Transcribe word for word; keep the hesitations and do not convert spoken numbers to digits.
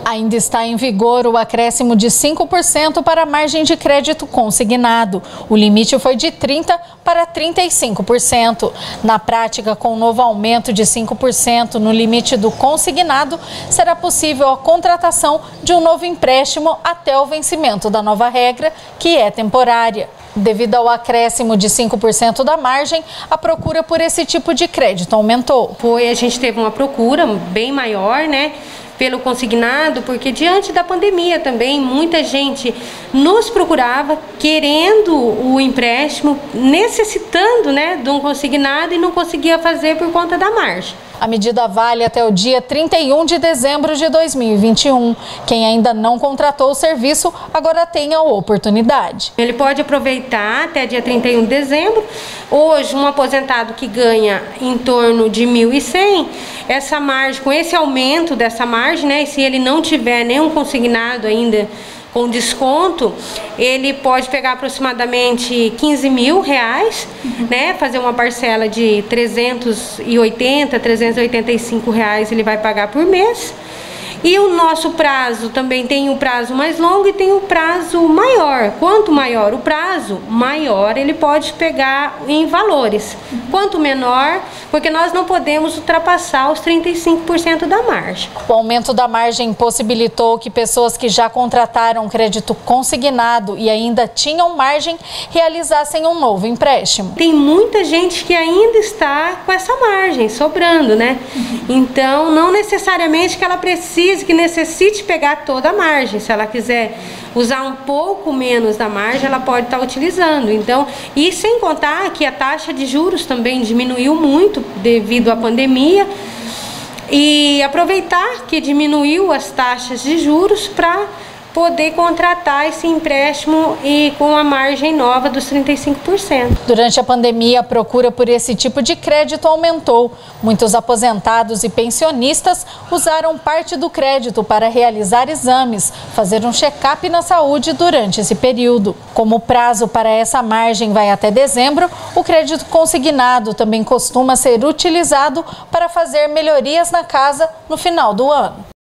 Ainda está em vigor o acréscimo de cinco por cento para a margem de crédito consignado. O limite foi de trinta por cento para trinta e cinco por cento. Na prática, com o novo aumento de cinco por cento no limite do consignado, será possível a contratação de um novo empréstimo até o vencimento da nova regra, que é temporária. Devido ao acréscimo de cinco por cento da margem, a procura por esse tipo de crédito aumentou. Foi, a gente teve uma procura bem maior, né, pelo consignado, porque diante da pandemia também muita gente nos procurava querendo o empréstimo, necessitando, né, de um consignado e não conseguia fazer por conta da margem. A medida vale até o dia trinta e um de dezembro de dois mil e vinte e um. Quem ainda não contratou o serviço agora tem a oportunidade. Ele pode aproveitar até dia trinta e um de dezembro. Hoje, um aposentado que ganha em torno de mil e cem, essa margem, com esse aumento dessa margem, né, se ele não tiver nenhum consignado ainda com desconto, ele pode pegar aproximadamente quinze mil reais, uhum. né? Fazer uma parcela de trezentos e oitenta, trezentos e oitenta e cinco reais ele vai pagar por mês. E o nosso prazo também tem o prazo mais longo e tem o prazo maior. Quanto maior o prazo, maior ele pode pegar em valores. Quanto menor, porque nós não podemos ultrapassar os trinta e cinco por cento da margem. O aumento da margem possibilitou que pessoas que já contrataram crédito consignado e ainda tinham margem realizassem um novo empréstimo. Tem muita gente que ainda está com essa margem sobrando, né? Então, não necessariamente que ela precise que necessite pegar toda a margem. Se ela quiser usar um pouco menos da margem, ela pode estar utilizando. Então, e sem contar que a taxa de juros também diminuiu muito devido à pandemia, e aproveitar que diminuiu as taxas de juros para poder contratar esse empréstimo e com a margem nova dos trinta e cinco por cento. Durante a pandemia, a procura por esse tipo de crédito aumentou. Muitos aposentados e pensionistas usaram parte do crédito para realizar exames, fazer um check-up na saúde durante esse período. Como o prazo para essa margem vai até dezembro, o crédito consignado também costuma ser utilizado para fazer melhorias na casa no final do ano.